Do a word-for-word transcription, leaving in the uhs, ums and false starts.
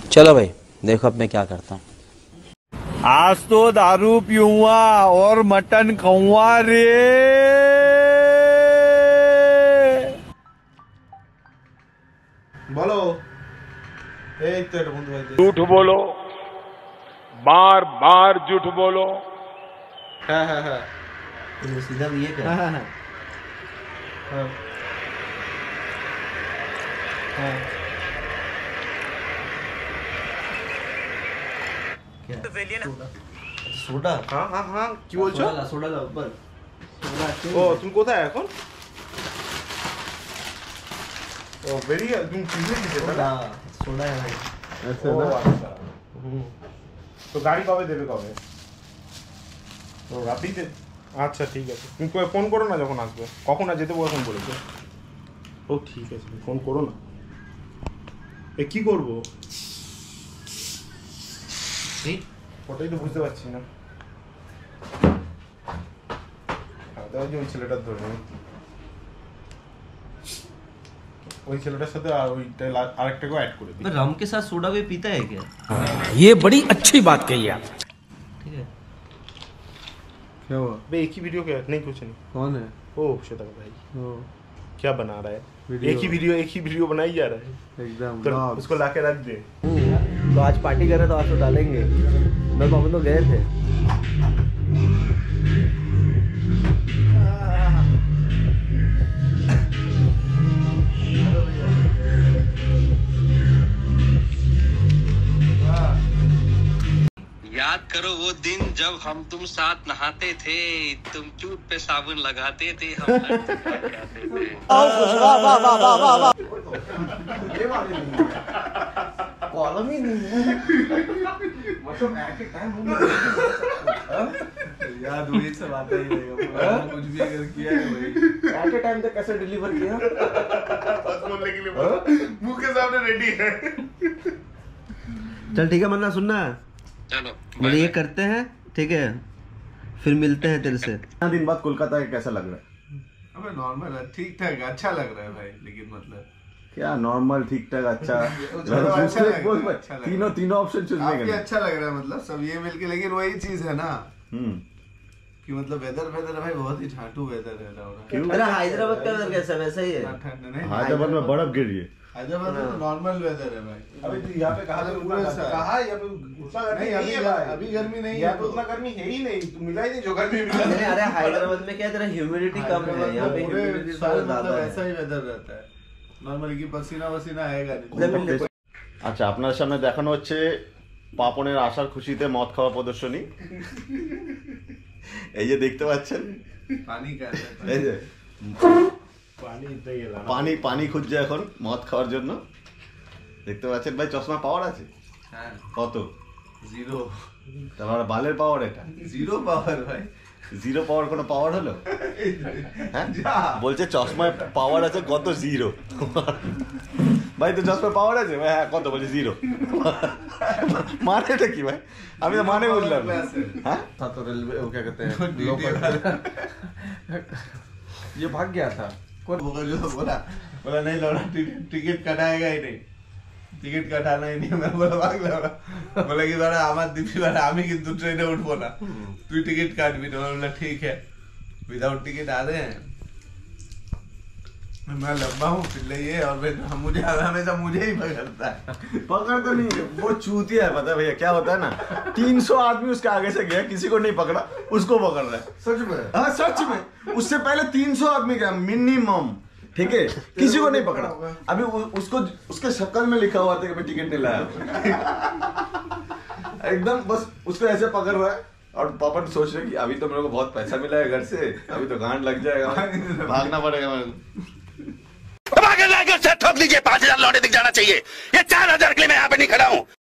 चलो भाई देखो अब मैं क्या करता हूँ। आज तो दारू पीऊंगा और मटन खाऊंगा रे। बोलो झूठ बोलो, बार बार झूठ बोलो। हाँ हाँ हाँ तो सीधा भी ये कर। हाँ हाँ हाँ हाँ সোডা हाँ हाँ हाँ কি বলছো? সোডা দাও উপর ও তুমি কোথায় এখন? ও বেরিয়ে তুমি কিনে দিতে সোডা সোডা है ऐसे ना তো গাড়ি কবে দেবে কবে? ও আপনি আচ্ছা ঠিক আছে তুমি ফোন করো না যখন আসবে। কখন আর যেতে বলছেন বলেছে? ও ঠিক আছে ফোন করো না। এ কি করব? ঠিক ওটাই তো বুঝতে পারছি না। ওই যে ওই ছেলেটার ধরে ওই ছেলেটার সাথে আর ওইটা আরেকটাকে ऐड করে দিই। रम के साथ सोडा भी पीता है क्या? ये बड़ी अच्छी बात कही आप। ठीक है क्या हुआ? बे एक ही वीडियो क्या नहीं कुछ नहीं। कौन है? ओ श्वेता का भाई। ओ क्या बना रहा है? एक ही वीडियो एक ही वीडियो बनाई जा रहा है एकदम। तो उसको लाके रख दे। तो आज पार्टी कर रहे तो आज तो डालेंगे। मैं पापा तो गए थे। याद करो वो दिन जब हम तुम साथ नहाते थे, तुम चूट पे साबुन लगाते थे, हम लगाते थे। कॉलम ही नहीं है मतलब एट ए टाइम याद वही सब आता ही रहेगा। कुछ भी अगर किया है भाई एट ए टाइम तक कैसे डिलीवर किया बस बोलने के लिए मुंह के सामने रेडी है। चल ठीक है मन्ना सुनना चलो बोले ये करते हैं ठीक है फिर मिलते हैं तेरे से। कितना दिन बाद कोलकाता कैसा लग रहा है? अबे नॉर्मल है ठीक ठाक अच्छा लग रहा है भाई लेकिन मतलब क्या नॉर्मल ठीक ठाक अच्छा अच्छा लग तीनों तीनों ऑप्शन चूज काफी अच्छा लग रहा है मतलब सब ये मिलके। लेकिन वही चीज है ना कि मतलब वेदर वेदर भाई बहुत ही झाटू वेदर है रहा क्यों? अरे हैदराबाद का वेदर कैसा वैसा ही है। ठंड नहीं हैदराबाद में बर्फ गिर रही है। हैदराबाद में तो नॉर्मल वेदर है भाई। अभी तो यहाँ पे कहा कहा यहाँ पे उतना गर्मी नहीं है भाई। अभी गर्मी नहीं है यहाँ पे उतना गर्मी है ही नहीं। तो मिला ही नहीं जो गर्मी मिला। नहीं अरे हैदराबाद में क्या तेरा ह्यूमिडिटी कम है यहाँ पे ह्यूमिडिटी थोड़ा ज्यादा है। ऐसा ही वेदर रहता है नॉर्मली की पसीना वसीना आएगा नहीं। আচ্ছা আপনার সামনে দেখানো হচ্ছে পাপনের আসার খুশিতে মদ খাওয়া প্রদর্শনী। এই যে দেখতে পাচ্ছেন पानी का এই যে পানি ইতে গেলাম পানি পানি খুঁজছে এখন মদ খাওয়ার জন্য। দেখতে পাচ্ছেন ভাই চশমা পাওয়ার আছে হ্যাঁ কত? জিরো। তারপর বালের পাওয়ার এটা জিরো পাওয়ার ভাই। জিরো পাওয়ার কোনো পাওয়ার হলো? হ্যাঁ বলছে চশমায় পাওয়ার আছে কত? জিরো। ভাই তো চশমায় পাওয়ার আছে? হ্যাঁ কত? বলছে জিরো। মানেটা কি ভাই? আমি তো মানে বুঝলাম না। হ্যাঁ तो रेलवे वो क्या कहते हैं ये भाग गया था। कौन बोला जो बोला बोला नहीं लौड़ा टिकट कटाएगा ही नहीं टिकट कटाना ही नहीं। मैं बोला भाग लौड़ा बोला कि बड़ा आमार दीपी बड़ा आमी किन्तु ट्रेने उठबो ना तू टिकट काटबी ना। मैं बोला ठीक है विदाउट टिकट आ रहे हैं। मैं लंबा हूँ पिल्ले ये और मुझे हमेशा मुझे ही पकड़ता है। पकड़ तो नहीं वो चूतिया है पता है भैया क्या होता है ना। तीन सौ आदमी उसके आगे से गया किसी को नहीं पकड़ा उसको पकड़ रहा है। सच में? हाँ सच में। उससे पहले तीन सौ आदमी गया मिनिमम ठीक है किसी को नहीं पकड़ा। अभी उ, उसको उसके शक्ल में लिखा हुआ था कि मैं टिकट नहीं लाया। एकदम बस उसको ऐसे पकड़ रहा है और पापा सोच रहे कि अभी तो मेरे को बहुत पैसा मिला है घर से अभी तो गांड लग जाएगा भागना पड़ेगा मेरे को। ठोक लीजिए पांच हजार लौटे दिख जाना चाहिए। ये चार हजार के लिए मैं यहाँ पे नहीं खड़ा हूँ।